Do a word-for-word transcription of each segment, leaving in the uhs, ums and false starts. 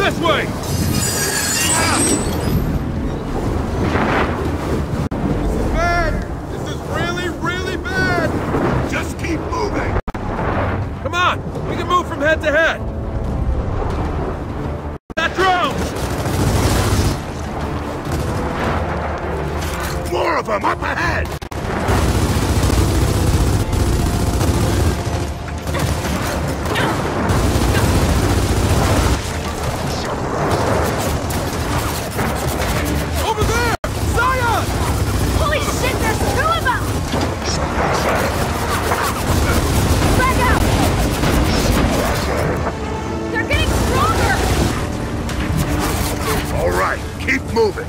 This way! This is bad! This is really, really bad! Just keep moving! Come on! We can move from head to head! That drones! More of them up ahead! Keep moving!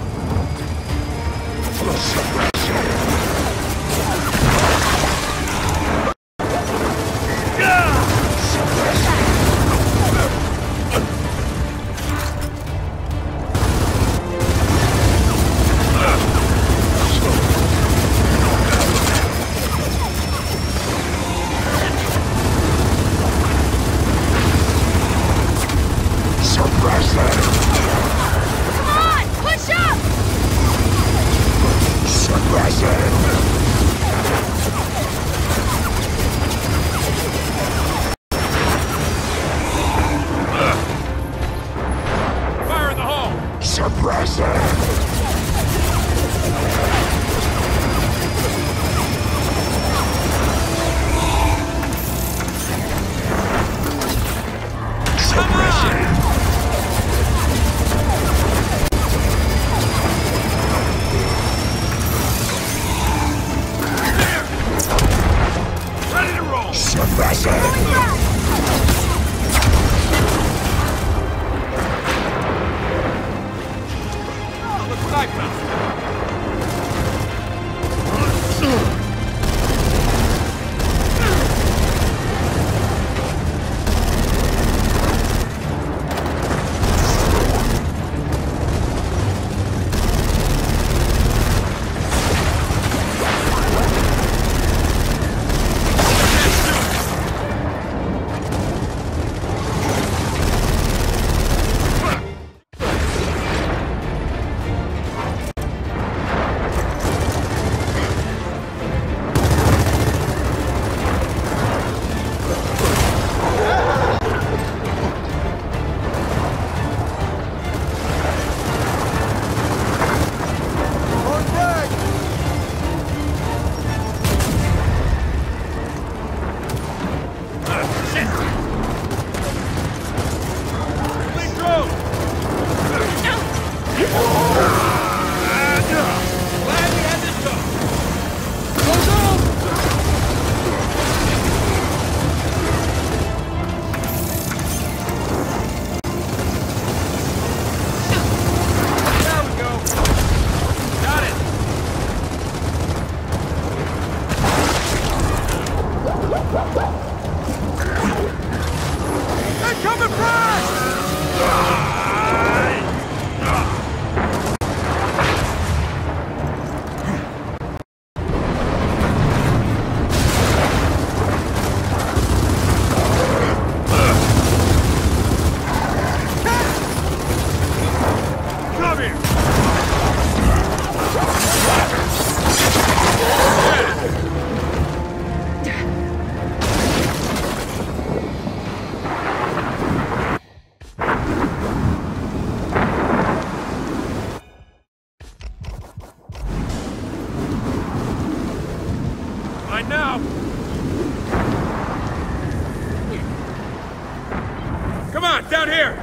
Down here!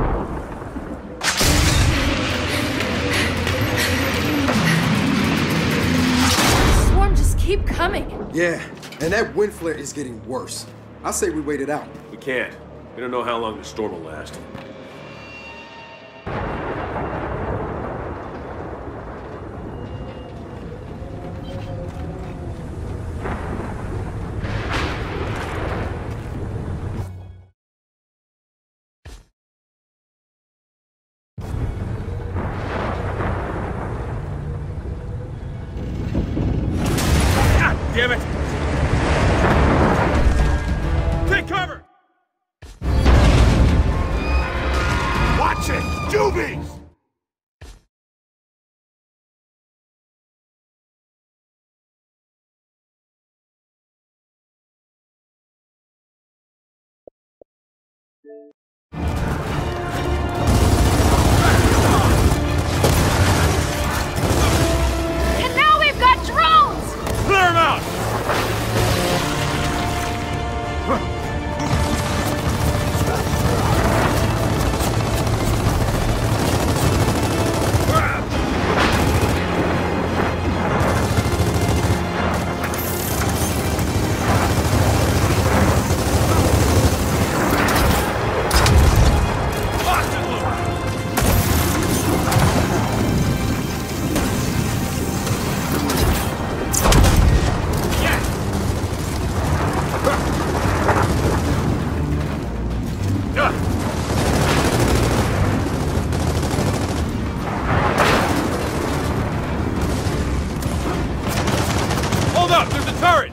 Swarm just keep coming. Yeah, and that wind flare is getting worse. I say we wait it out. We can't. We don't know how long the storm will last. Damn it! Take cover! Juvies! And now we've got drones! Clear him out! Hold up! There's a turret!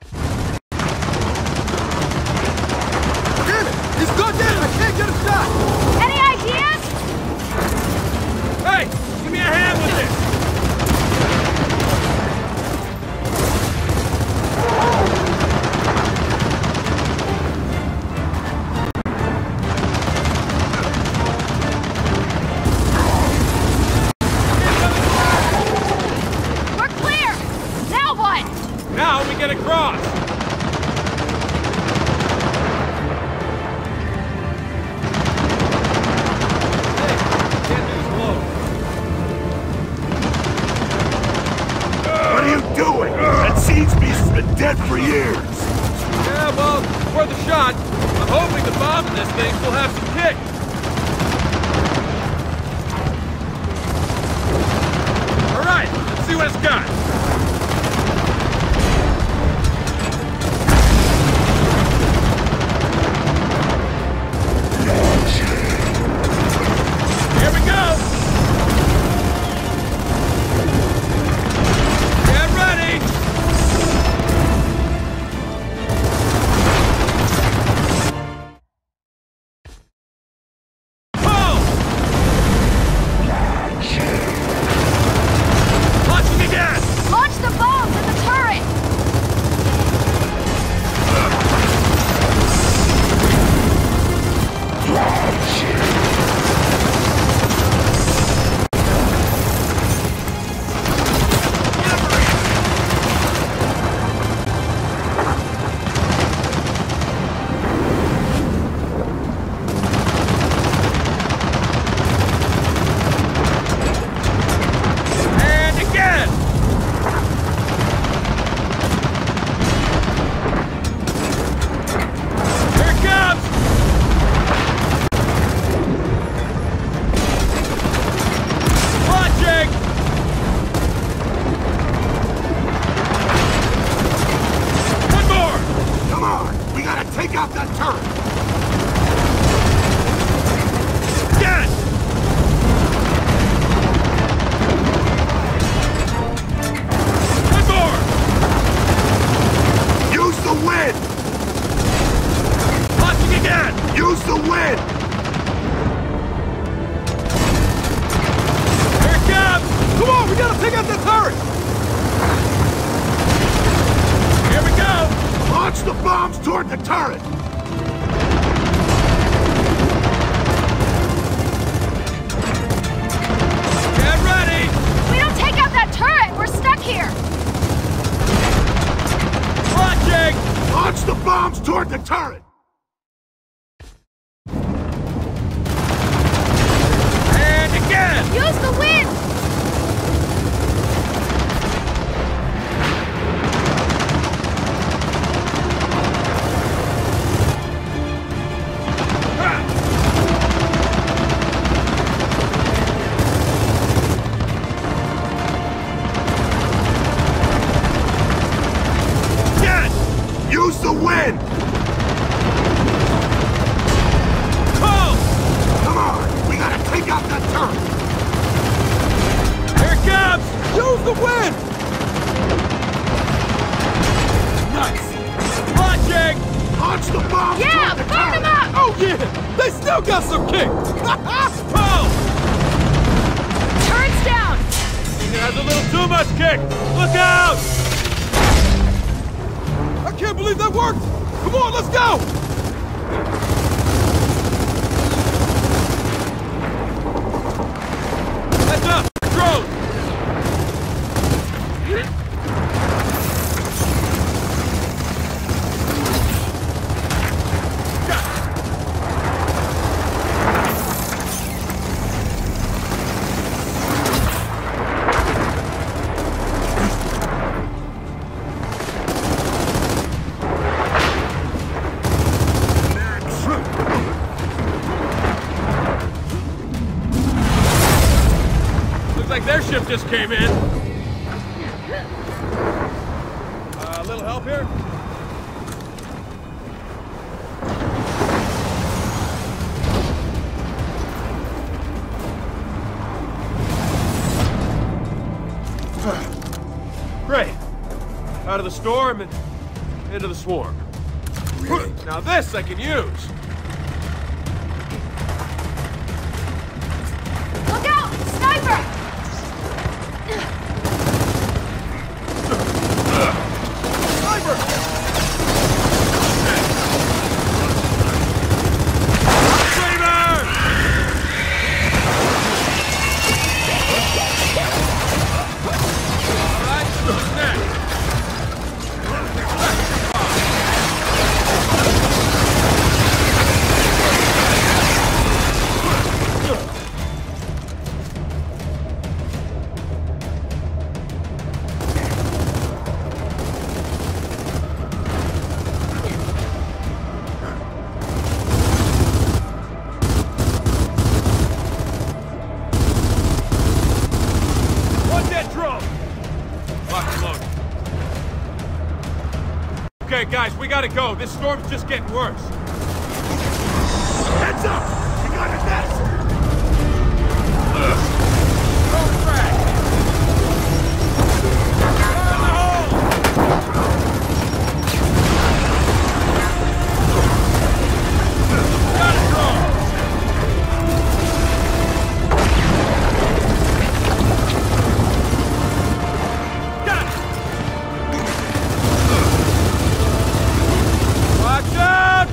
Damn it! He's gone down! I can't get a shot! Any ideas? Hey! Give me a hand with this! We're clear! Now what? Now we get across! Hey, can't lose low. What are you doing? That seeds beast's been dead for years. Yeah, well, it's worth a shot. I'm hoping the bombs in this thing will have some kick. All right, let's see what it's got. Here we go! Get ready! Pull! Launching again! Launch the bombs in the turret! And again! Here it comes! Launching! One more! Come on, we gotta take out that turret. Again! One more! Use the wind. Launching again! Use the wind. Here it comes! Come on, we gotta take out that turret! Here we go! Launch the bombs toward the turret. Get ready! We don't take out that turret! We're stuck here! Launching! Launch the bombs toward the turret. And again! Use the wind! Again! Use the wind. Pull! Come on, we gotta take out that turret. Here it comes! Use the wind! Nice! Launching! Launch the bombs Yeah, toward the burn turret. them up! Oh yeah! They still got some kick! Pull! It has a little too much kick! Look out! I can't believe that worked! Come on, let's go! Heads up! Drone! Their ship just came in. Uh, a little help here? Great. Out of the storm and into the swarm. Really? Now this I can use. Look out! Sniper! Okay, guys, we gotta go. This storm's just getting worse. Heads up! We got a nest! Throw frag! In the hole! Got it, drone! Got it! Watch out!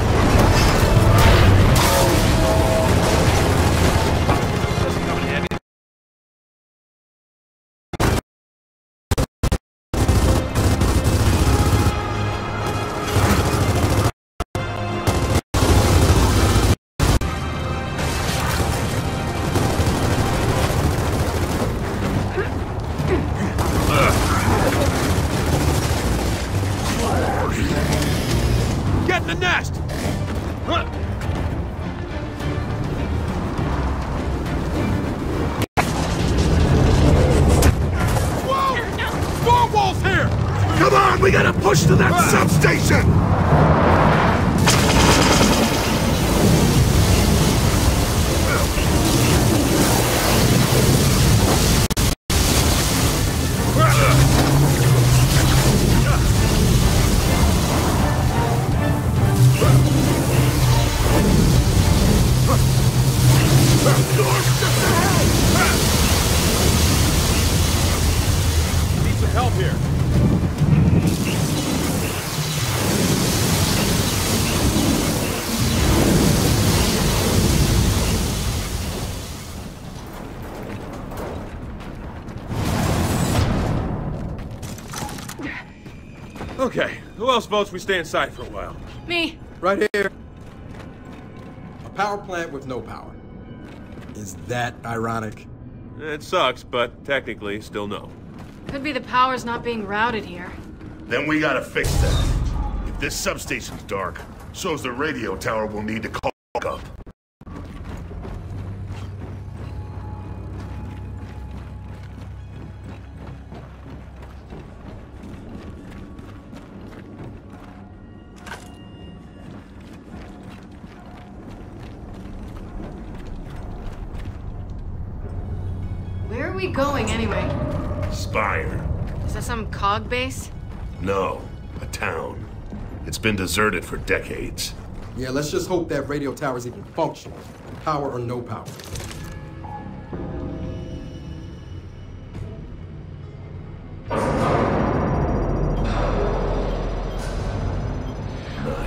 Get in the nest! Huh. Whoa! Storm wall's here! Come on, we gotta push to that substation! Need some help here. Okay, who else votes we stay inside for a while? Me. Right here. A power plant with no power. Is that ironic? It sucks, but technically, still no. Could be the power's not being routed here. Then we gotta fix that. If this substation's dark, so's the radio tower we'll need to call up. Where are we going anyway? Spire. Is that some cog base? No, a town. It's been deserted for decades. Yeah, let's just hope that radio tower's even functional. Power or no power.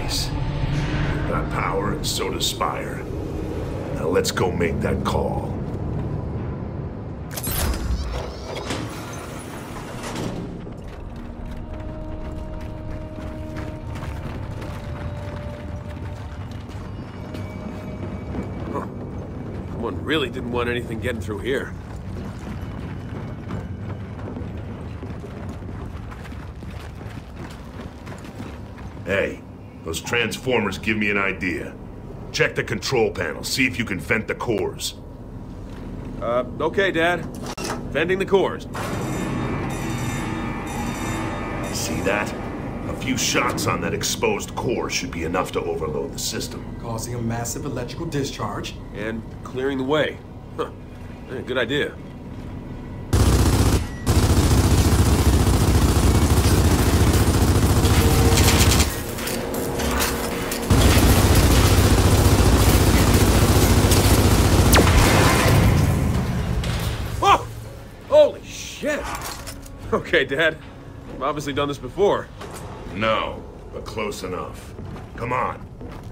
Nice. You've got power, and so does Spire. Now let's go make that call. Huh. Someone really didn't want anything getting through here. Hey, those transformers give me an idea. Check the control panel, see if you can vent the cores. Uh, okay, Dad. Venting the cores. See that? A few shots on that exposed core should be enough to overload the system. Causing a massive electrical discharge. And clearing the way. Huh. Yeah, good idea. Okay, Dad. I've obviously done this before. No, but close enough. Come on.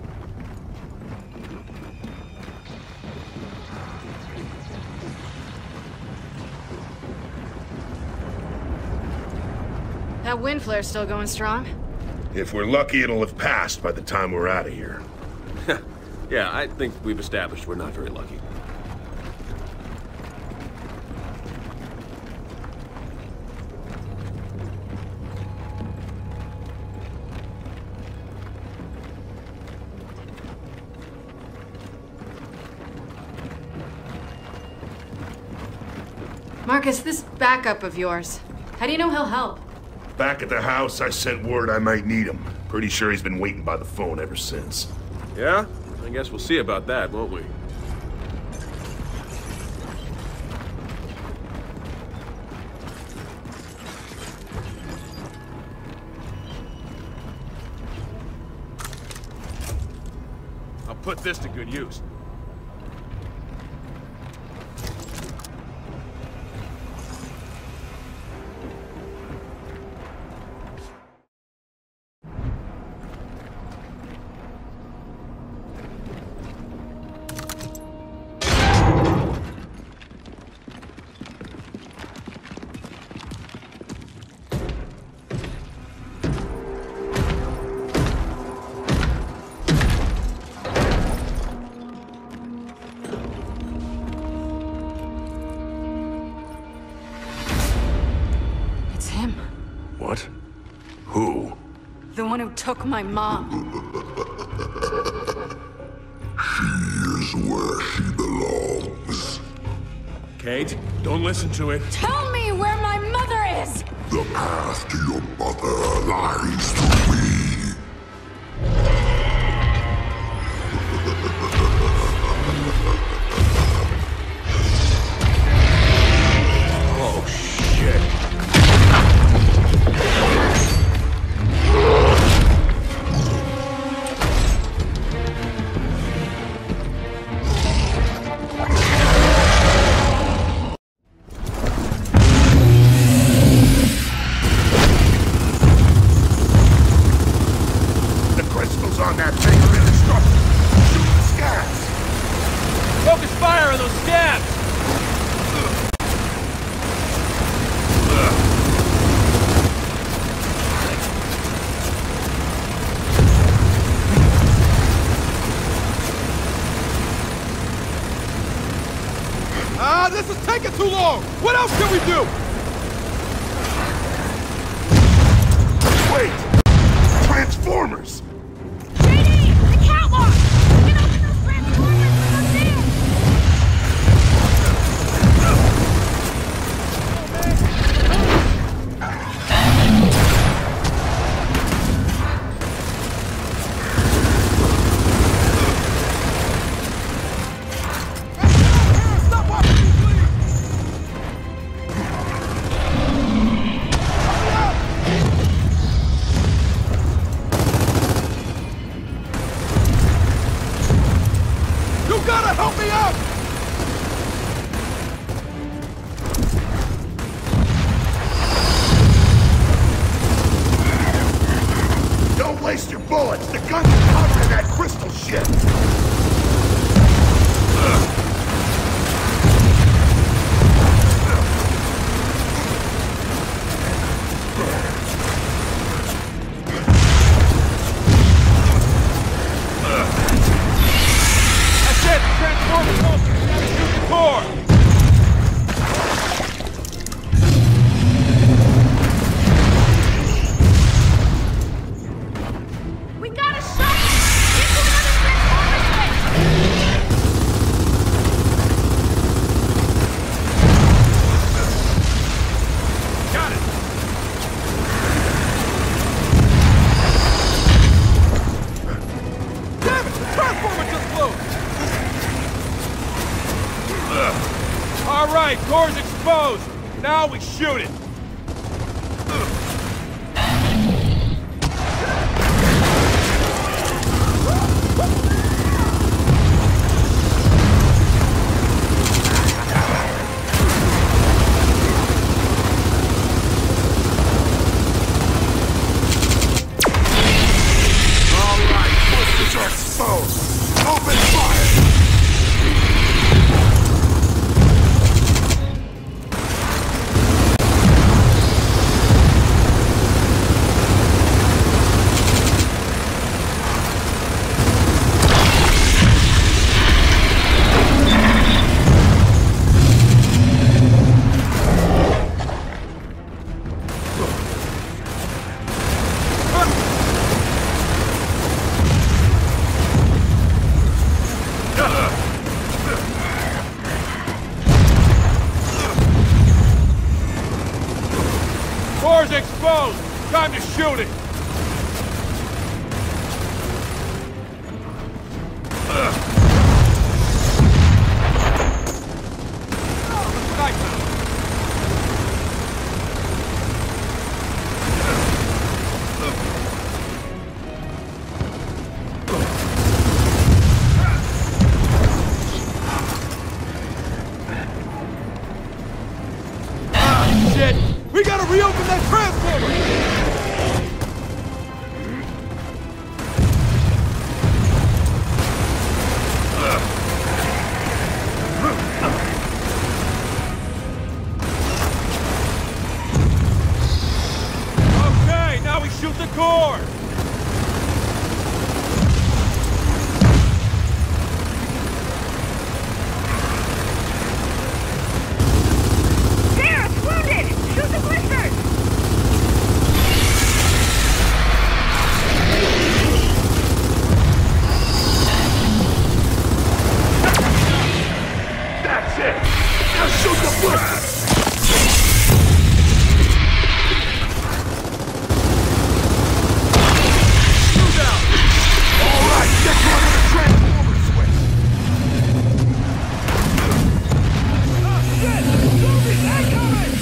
That wind flare's still going strong? If we're lucky, it'll have passed by the time we're out of here. Yeah, I think we've established we're not very lucky. Marcus, this backup of yours, how do you know he'll help? Back at the house, I sent word I might need him. Pretty sure he's been waiting by the phone ever since. Yeah? I guess we'll see about that, won't we? I'll put this to good use. What? Who? The one who took my mom. She is where she belongs. Kate, don't listen to it. Tell me where my mother is! The path to your mother lies through me. Oh, shit. The crystals on that thing are indestructible. Shoot the scabs. Focus fire on those scabs! Ah, this is taking too long! What else can we do? Wait! Transformers! J D! The catwalk! We can open those transformers from up there! Stop watching me, please! Hurry up! Waste your bullets! The gun's covered in that crystal shit! That's it! Transformers open! We gotta shoot the core! We got a shot! Get to another Transformers place! Got it! Damn it! The Transformer just blew! All right, core's exposed. Now we shoot it. All right, posters are exposed! Open fire! Core's exposed. Time to shoot it. Shit! We gotta reopen that transformer! Okay, now we shoot the core! There! It's wounded! Shoot the blisters! That's it! Now shoot the blisters! Move out! All right, get one of the transformer switch! Oh, shit! Zombies incoming!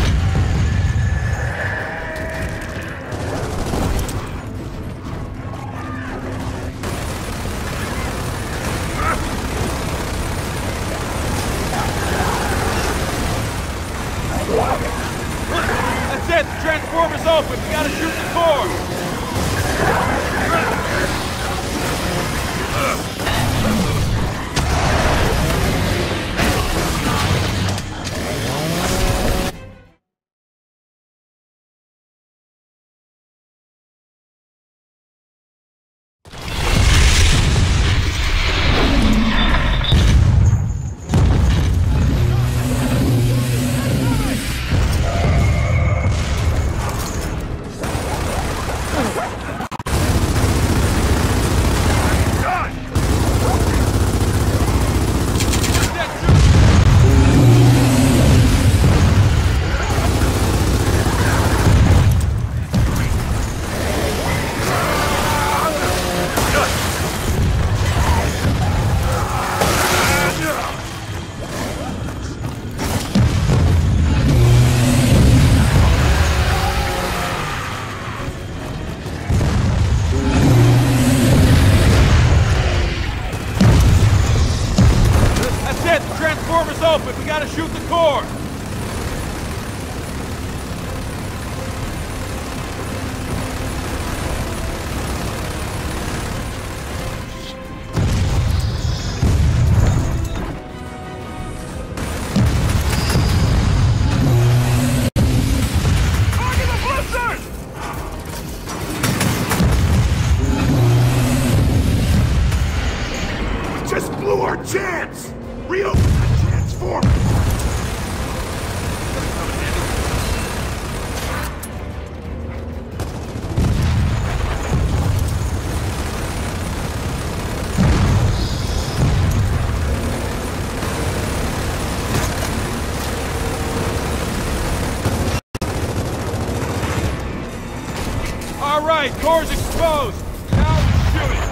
That's it! The transformer's open! We gotta shoot the core! That's it! The transformer's open! We gotta shoot the core! exposed! Now shoot it!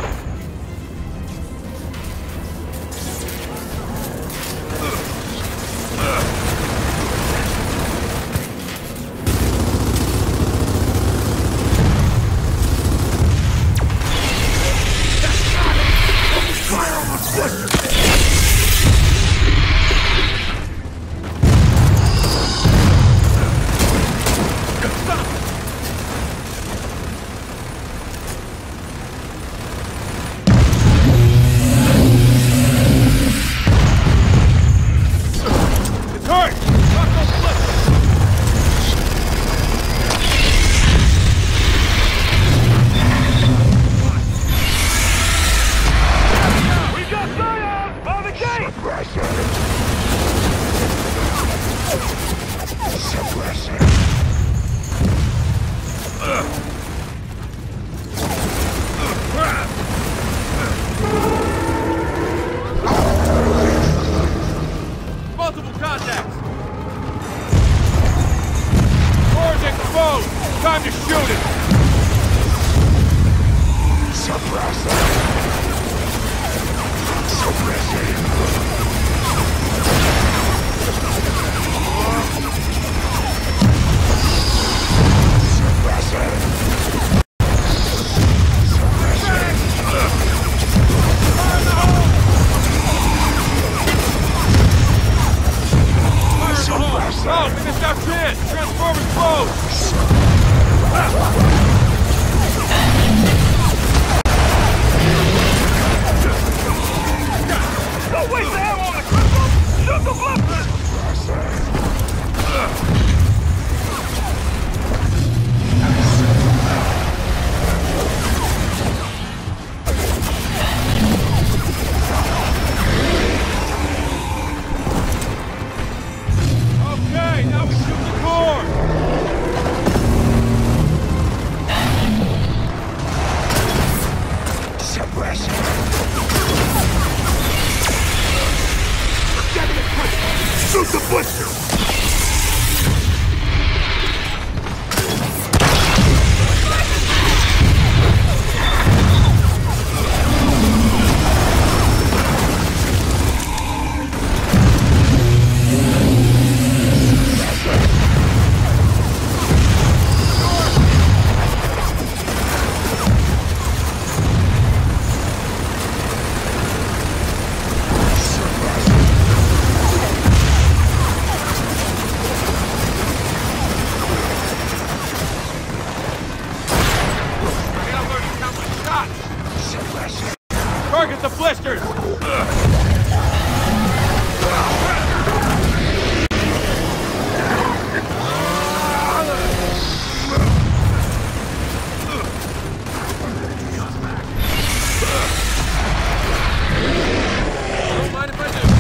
Multiple contacts! Doors exposed! Time to shoot it! Suppressor. Suppressing. Suppressor. Oh, we missed our chance! Transformers closed! Don't waste the ammo on the crystal! Shoot the blasters! Okay, now we shoot the core! Suppressing. Shoot the blister! Target the blisters! Don't mind if I do.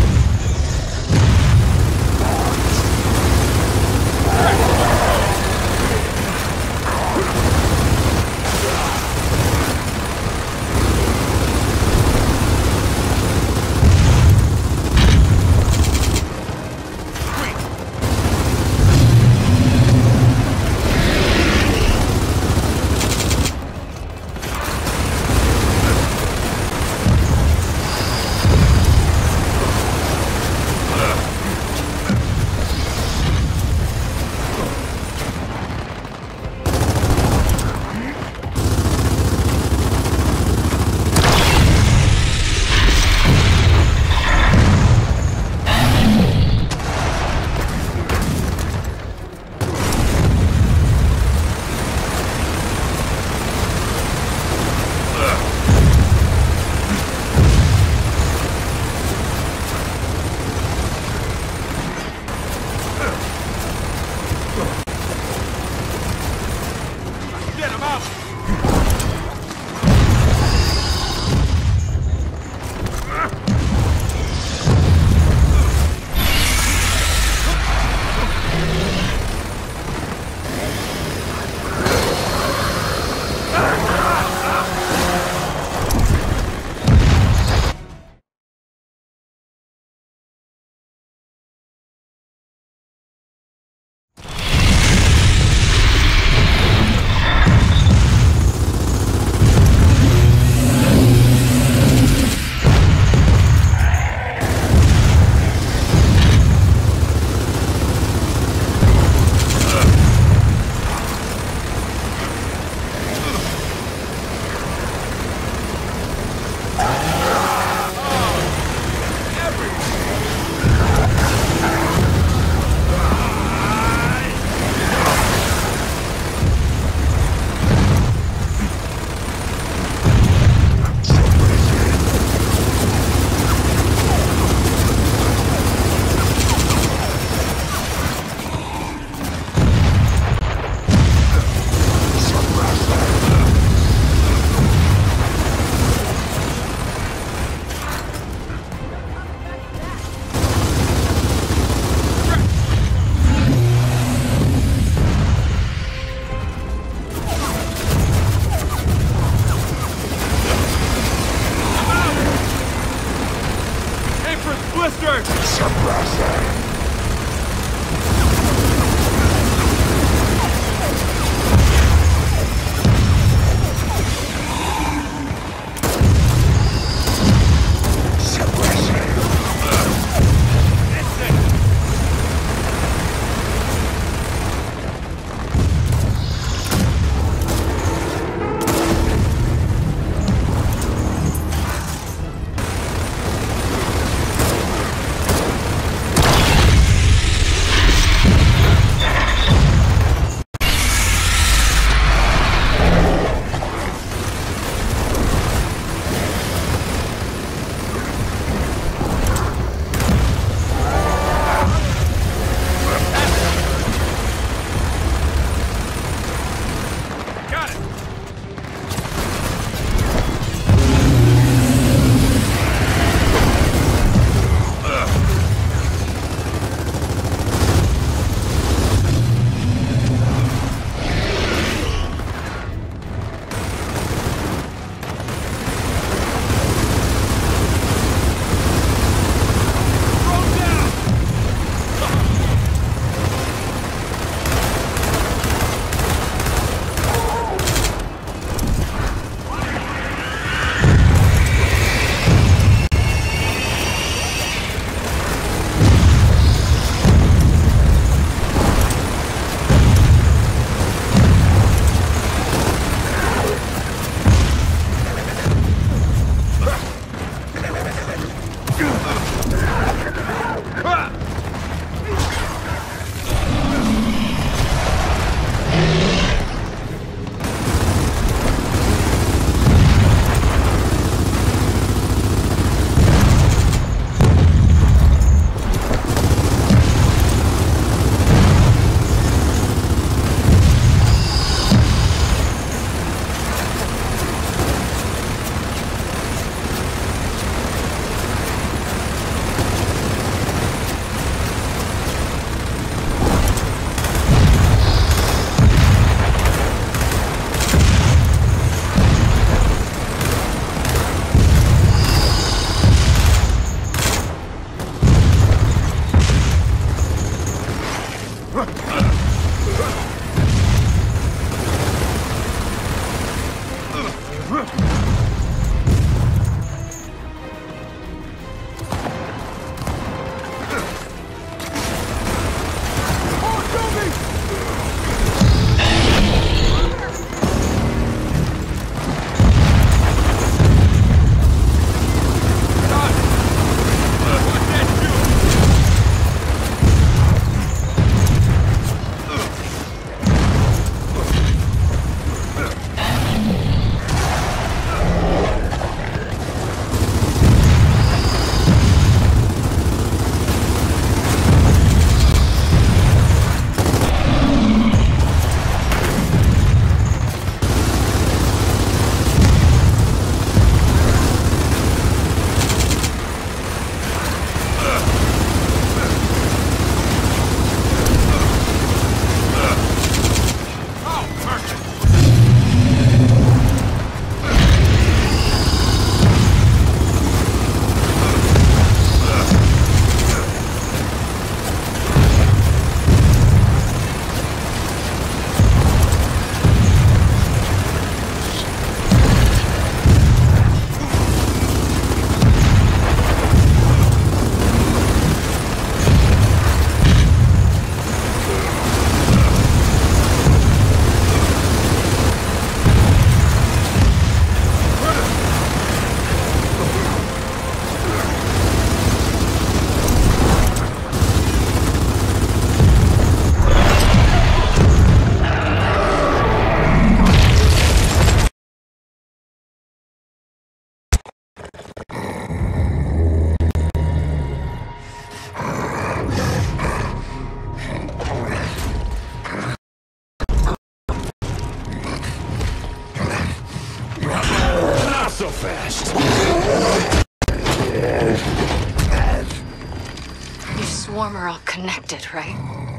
swarm are all connected, right?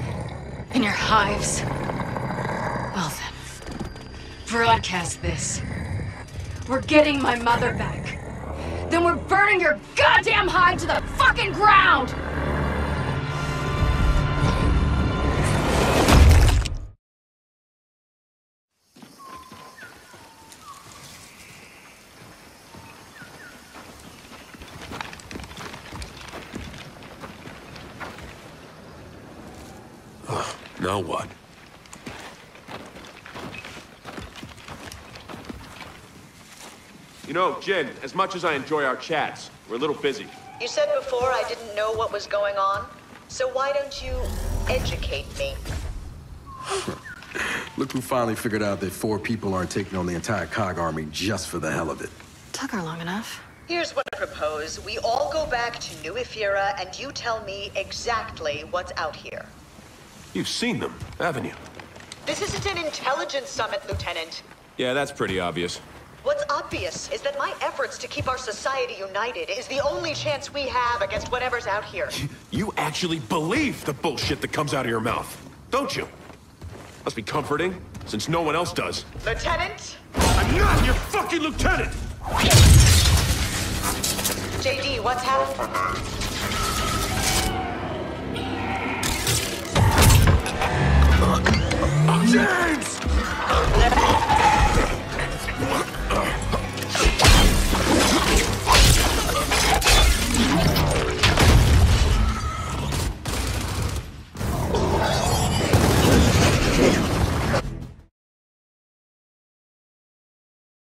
In your hives? Well then, broadcast this. We're getting my mother back. Then we're burning your goddamn hive to the fucking ground! Now what? You know, Jin, as much as I enjoy our chats, we're a little busy. You said before I didn't know what was going on, so why don't you educate me? Look who finally figured out that four people aren't taking on the entire COG army just for the hell of it. Took her long enough. Here's what I propose. We all go back to New Ephyra, and you tell me exactly what's out here. You've seen them, haven't you? This isn't an intelligence summit, Lieutenant. Yeah, that's pretty obvious. What's obvious is that my efforts to keep our society united is the only chance we have against whatever's out here. You actually believe the bullshit that comes out of your mouth, don't you? Must be comforting, since no one else does. Lieutenant? I'm not your fucking lieutenant! J D, what's happening? James!